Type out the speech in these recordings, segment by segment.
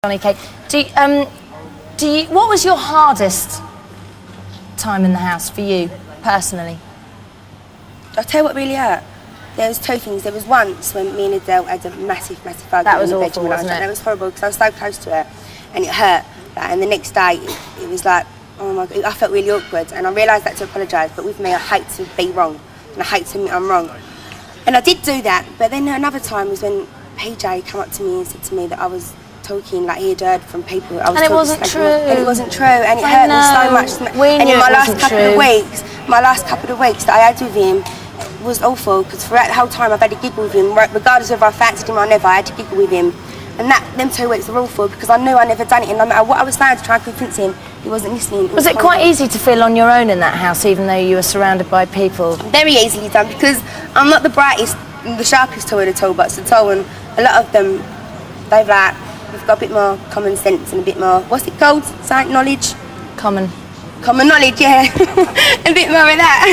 Johnny K. What was your hardest time in the house for you, personally? I'll tell you what really hurt. There was two things. There was once when me and Adele had a massive argument that was in the awful, bedroom. wasn't it? That was horrible because I was so close to her and it hurt. And the next day, it was like, oh my God, I felt really awkward and I realised that to apologise, but with me, I hate to be wrong and I hate to admit I'm wrong. And I did do that, but then another time was when PJ came up to me and said to me that I was talking like he had heard from people. And it wasn't true. And it wasn't true, and it hurt me so much. And in my last couple of weeks that I had with him was awful, because throughout the whole time I've had a giggle with him, regardless of if I fancied him or never, I had to giggle with him. And them 2 weeks were awful, because I knew I never done it, and no matter what I was saying to try and convince him, he wasn't listening. Was it quite easy to feel on your own in that house, even though you were surrounded by people? Very easily done, because I'm not the brightest, the sharpest tool in the toolbox at all, and a lot of them, we've got a bit more common sense and a bit more, what's it called? Science knowledge? Common knowledge, yeah. A bit more of that.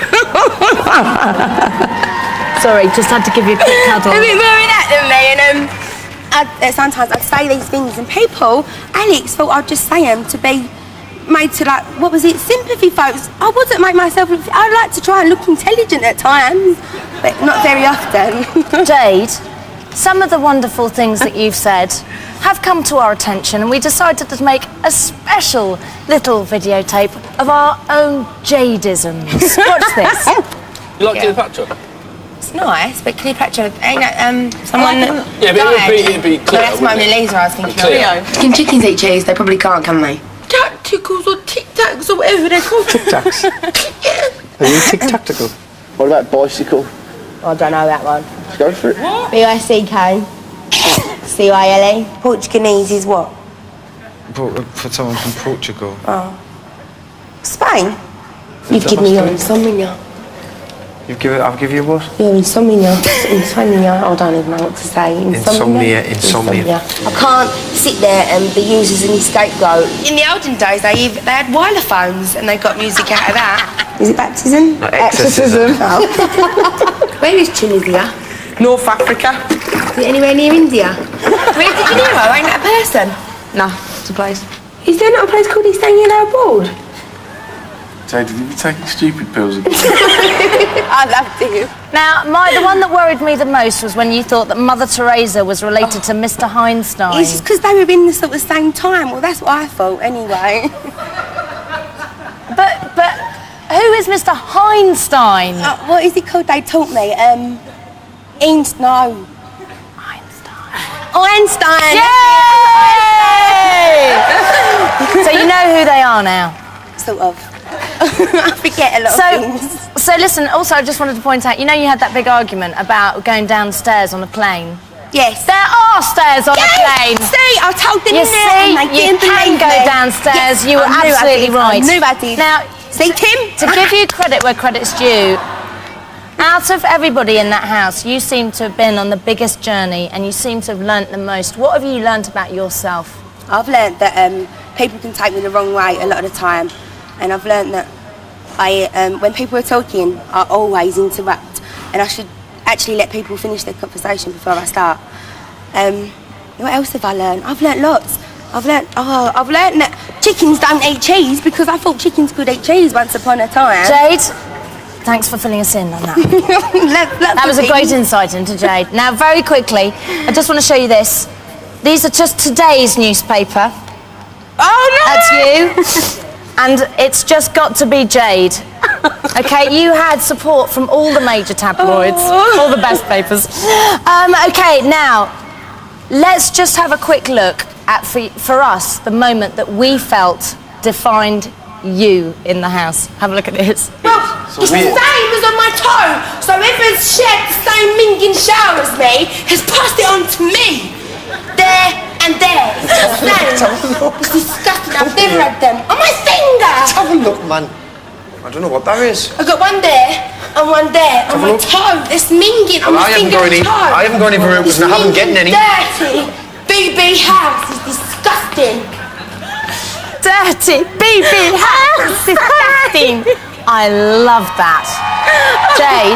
Sorry, just had to give you a quick cuddle. A bit more of that than me, and sometimes I'd say these things and people, Alex thought I'd just say them to be made to, like, what was it, sympathy folks. I wouldn't make myself, I like to try and look intelligent at times, but not very often. Jade, some of the wonderful things that you've said have come to our attention, and we decided to make a special little videotape of our own Jadeisms. Watch this. You like Cleopatra? It's nice, but Cleopatra, ain't that someone yeah, but it'd be clear. No, that's Mona Lisa I was thinking of. Can chickens eat cheese? They probably can't, can they? Tacticals or tic-tacs or whatever they're called. Tic-tacs? Are you tic-tactical? What about bicycle? I don't know that one. Let's go for it. B-I-C-K. C-Y-L-E. Portuguese is what? For someone from Portugal. Oh. Spain? You've given me your insomnia. I'll give you what? Your insomnia. Insomnia. I don't even know what to say. Insomnia. I can't sit there and be used as an scapegoat. In the olden days, they had xylophones and they got music out of that. Is it baptism? No, exorcism. Oh. Where is Tunisia? North Africa. Is it anywhere near India? Where's De Janeiro? Ain't that a person? No, it's a place. Is there not a place called East Anglia Abroad? Jade, have you been taking stupid pills again? I love you. Now, the one that worried me the most was when you thought that Mother Teresa was related to Mr. Einstein. It's just because they were in the sort of same time. Well, that's what I thought, anyway. But who is Mr. Einstein? What is it called? They taught me. Einstein. Einstein! Yay! So you know who they are now? Sort of. I forget a lot of things. So listen, also I just wanted to point out, you know you had that big argument about going downstairs on a plane? Yes. There are stairs on a plane. See, I told them you can go downstairs. Yes, you were absolutely right. I knew I did. Now, see, Tim? To give you credit where credit's due, out of everybody in that house, you seem to have been on the biggest journey and you seem to have learnt the most. What have you learnt about yourself? I've learnt that people can take me the wrong way a lot of the time, and I've learnt that when people are talking, I always interrupt, and I should actually let people finish their conversation before I start. What else have I learned? I've learnt lots. I've learnt that chickens don't eat cheese, because I thought chickens could eat cheese once upon a time. Jade, thanks for filling us in on that. That was a great insight into Jade. Now, very quickly, I just want to show you this. These are just today's newspaper. Oh, no! That's you. And it's just got to be Jade. Okay, you had support from all the major tabloids, all the best papers. Okay, now, let's just have a quick look at, for us, the moment that we felt defined you in the house. Have a look at this. Well, the stain was on my toe, so whoever's shared the same minging shower as me has passed it on to me. There and there. It's disgusting. I've never had them. On my finger! Let's have a look, man. I don't know what that is. I've got one there and one there on my toe. It's minging on my finger and toe. I haven't got any verrucas and I haven't gotten any. Dirty BB house is disgusting. Dirty BB house. Disgusting. I love that. Jade.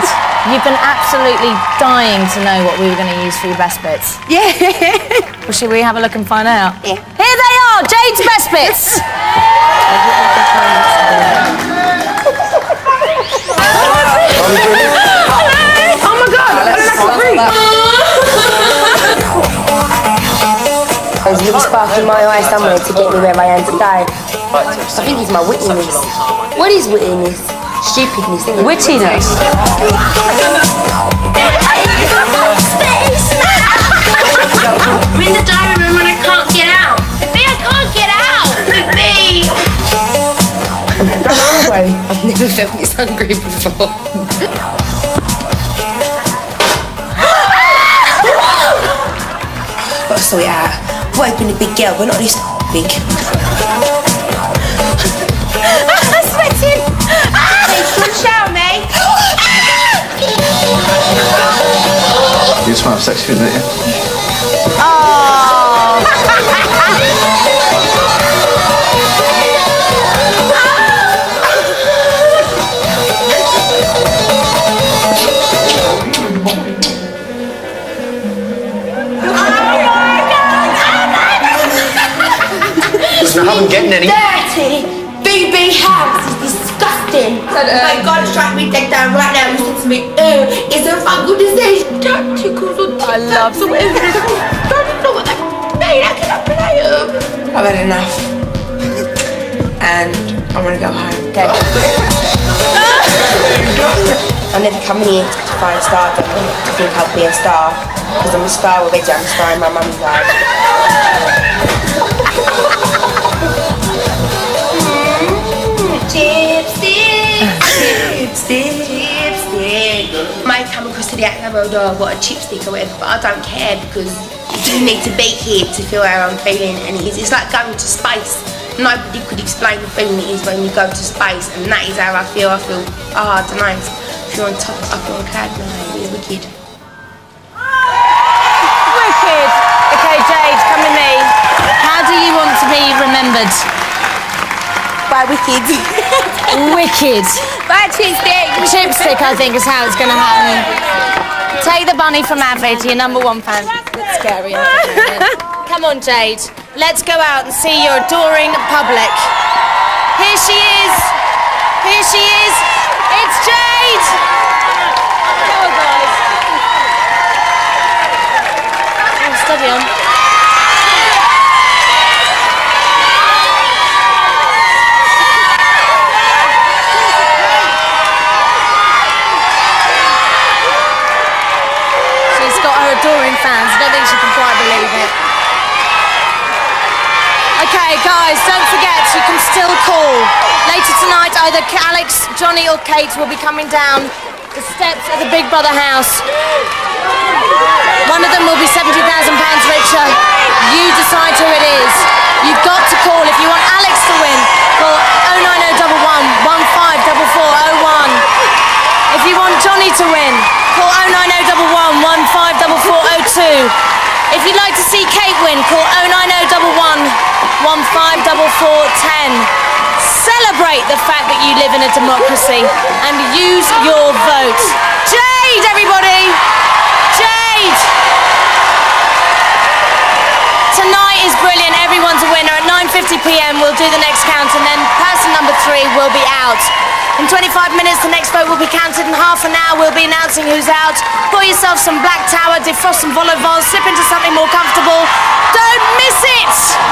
You've been absolutely dying to know what we were going to use for your best bits. Yeah. Well, should we have a look and find out? Yeah. Here they are, Jade's best bits. Oh my God! There's a little spark in my eye somewhere to get me where I am today. I think it's my wittiness. What is wittiness? Stupidness, isn't it? Wittiness. I'm in the diary room and I can't get out. I can't get out. Me. I'm hungry. I've never felt this hungry before. Gotta sort it out. I've been a big girl, but not this big. I'm sweating. Come shower me. You smell sexy, don't you? I haven't getting any. Dirty BB house is disgusting. My God, strike me dead down right now. Listen to me. It's a fungal disease. Tacticals or I love or whatever it is. I don't know what that means. I cannot play them. I've had enough. And I want to go home. Okay. I'm never coming here to find a star. I think I'll be a star. Because I'm a star already. I'm a star in my mum's life. Chipstick. Might come across to the outside world, oh, I've got a chipstick or whatever, but I don't care because you need to be here to feel how I'm feeling, and it's like going to space. Nobody could explain the feeling it is when you go to space, and that is how I feel. I don't know, I feel on top, I feel on cloud nine. It's wicked. Wicked. Okay, Jade, come with me. How do you want to be remembered? By wicked. Wicked. By chipstick. Chipstick, I think, is how it's going to happen. Take the bunny from Avi to your #1 fan. That's scary. Come on, Jade. Let's go out and see your adoring public. Here she is. Here she is. It's Jade. Come on, guys. Oh, steady on. Adoring fans. I don't think she can quite believe it. Okay, guys, don't forget, you can still call. Later tonight, either Alex, Johnny or Kate will be coming down the steps of the Big Brother house. One of them will be £70,000 richer. You decide who it is. You've got to call. If you want Alex to win, call 09011 154401. If you want Johnny to win, call 09011 154402. If you'd like to see Kate win, call 09011 154410. Celebrate the fact that you live in a democracy and use your vote. Jade, everybody! Jade! Tonight is brilliant. Everyone's a winner. At 9:50 p.m. we'll do the next count, and then person number 3 will be out. In 25 minutes, the next vote will be counted. In half an hour, we'll be announcing who's out. Pour yourself some Black Tower, defrost some vol au vent, slip into something more comfortable. Don't miss it!